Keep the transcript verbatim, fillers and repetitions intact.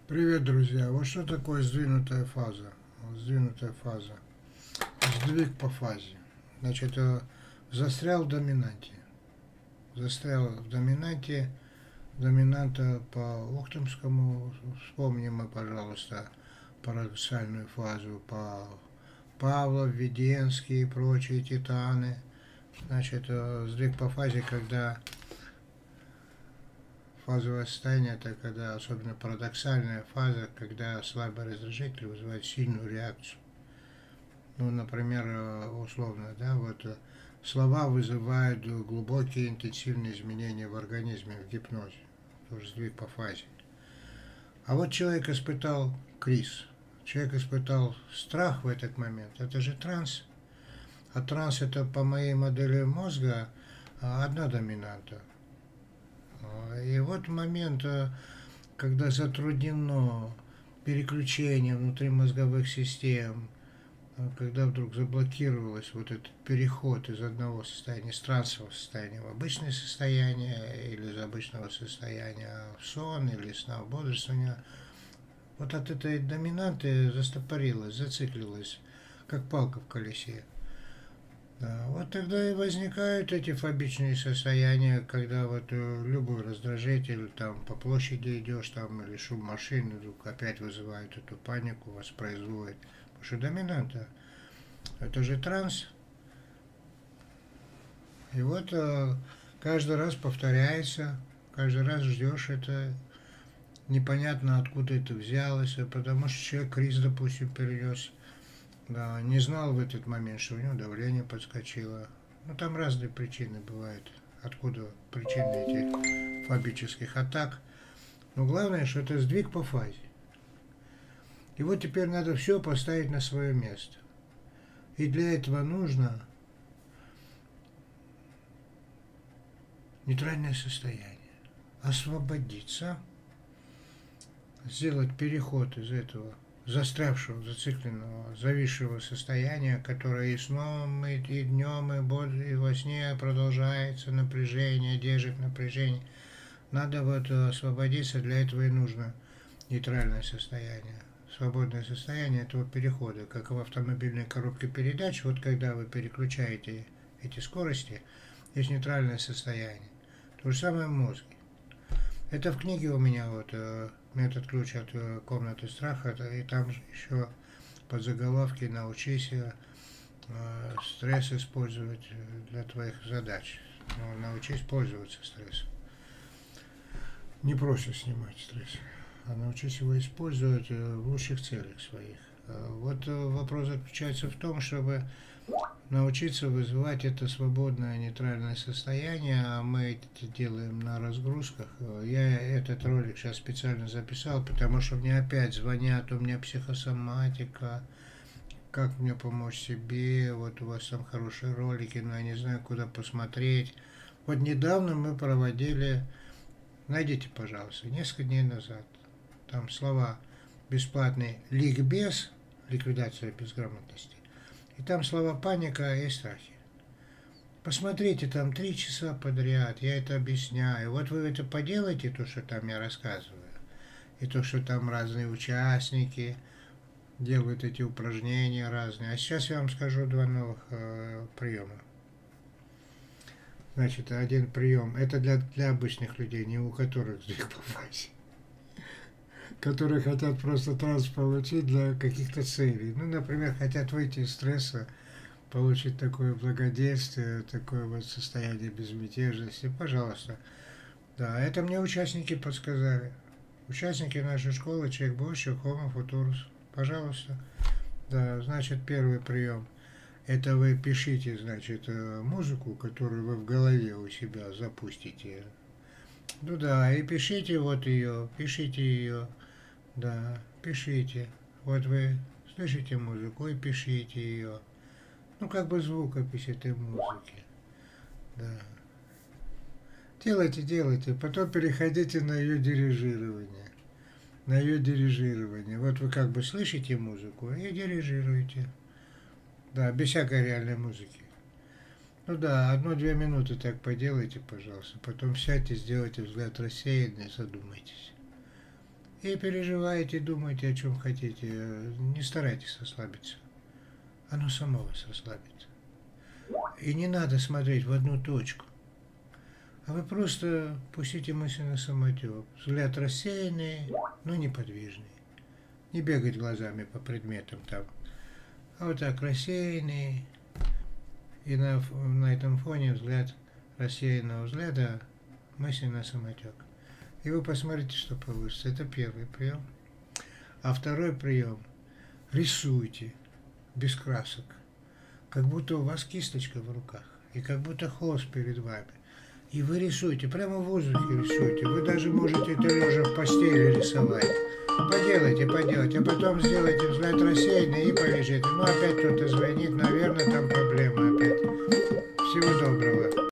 Привет, друзья! Вот что такое сдвинутая фаза? Вот сдвинутая фаза. Сдвиг по фазе. Значит, э, застрял в доминанте. Застрял в доминанте. Доминанта по Охтомскому. Вспомним мы, пожалуйста, парадоксальную фазу по Павлов, Введенский и прочие титаны. Значит, э, сдвиг по фазе, когда фазовое состояние, это когда, особенно парадоксальная фаза, когда слабый раздражитель вызывает сильную реакцию. Ну, например, условно, да, вот слова вызывают глубокие интенсивные изменения в организме, в гипнозе, тоже сдвиг по фазе. А вот человек испытал криз, человек испытал страх в этот момент, это же транс. А транс это по моей модели мозга одна доминанта. И вот момент, когда затруднено переключение внутримозговых систем, когда вдруг заблокировалось вот этот переход из одного состояния, из трансового состояния в обычное состояние, или из обычного состояния в сон, или сна в бодрствование, вот от этой доминанты застопорилось, зациклилось, как палка в колесе. Да, вот тогда и возникают эти фобичные состояния, когда вот любой раздражитель, там по площади идешь, там или шум машины вдруг опять вызывает эту панику, воспроизводит. Потому что доминанта, это же транс. И вот каждый раз повторяется, каждый раз ждешь это, непонятно откуда это взялось, потому что человек криз, допустим, перенес. Да, не знал в этот момент, что у него давление подскочило. Ну, там разные причины бывают, откуда причины этих фобических атак. Но главное, что это сдвиг по фазе. И вот теперь надо все поставить на свое место. И для этого нужно нейтральное состояние. Освободиться, сделать переход из этого застрявшего, зацикленного, зависшего состояния, которое и сном, и, и днем, и, боль, и во сне продолжается напряжение, держит напряжение. Надо вот освободиться, для этого и нужно нейтральное состояние. Свободное состояние этого перехода, как в автомобильной коробке передач, вот когда вы переключаете эти скорости, есть нейтральное состояние. То же самое в мозге. Это в книге у меня вот метод ключ от комнаты страха, и там еще под заголовки «Научись стресс использовать для твоих задач». Ну, научись пользоваться стрессом. Не просто снимать стресс, а научись его использовать в лучших целях своих. Вот вопрос заключается в том, чтобы научиться вызывать это свободное нейтральное состояние, а мы это делаем на разгрузках. Я этот ролик сейчас специально записал, потому что мне опять звонят, у меня психосоматика, как мне помочь себе, вот у вас там хорошие ролики, но я не знаю, куда посмотреть. Вот недавно мы проводили, найдите, пожалуйста, несколько дней назад, там слова бесплатный ликбез, ликвидация безграмотности. И там слова паника и страхи. Посмотрите, там три часа подряд, я это объясняю. Вот вы это поделаете, то, что там я рассказываю. И то, что там разные участники делают эти упражнения разные. А сейчас я вам скажу два новых э, приема. Значит, один прием, это для, для обычных людей, не у которых сдвиг по фазе, которые хотят просто транс получить для каких-то целей. Ну, например, хотят выйти из стресса, получить такое благоденствие, такое вот состояние безмятежности. Пожалуйста. Да, это мне участники подсказали. Участники нашей школы «Человек будущего» Homo Futurus. Пожалуйста. Да, значит, первый прием. Это вы пишите, значит, музыку, которую вы в голове у себя запустите. Ну да, и пишите вот ее, пишите ее. Да, пишите. Вот вы слышите музыку и пишите ее. Ну, как бы звукопись этой музыки. Да. Делайте, делайте. Потом переходите на ее дирижирование. На ее дирижирование. Вот вы как бы слышите музыку и дирижируете. Да, без всякой реальной музыки. Ну да, одну-две минуты так поделайте, пожалуйста. Потом сядьте, сделайте взгляд рассеянный, задумайтесь. И переживаете, думаете, о чем хотите. Не старайтесь расслабиться. Оно само вас расслабит. И не надо смотреть в одну точку. А вы просто пустите мысли на самотек. Взгляд рассеянный, но неподвижный. Не бегать глазами по предметам там. А вот так рассеянный. И на, на этом фоне взгляд рассеянного взгляда, мысли на самотек. И вы посмотрите, что получится. Это первый прием. А второй прием. Рисуйте без красок. Как будто у вас кисточка в руках. И как будто холст перед вами. И вы рисуете. Прямо в воздухе рисуете. Вы даже можете это лежа в постели рисовать. Поделайте, поделайте. А потом сделайте взгляд рассеянный и полежите. Ну опять кто-то звонит. Наверное, там проблема опять. Всего доброго.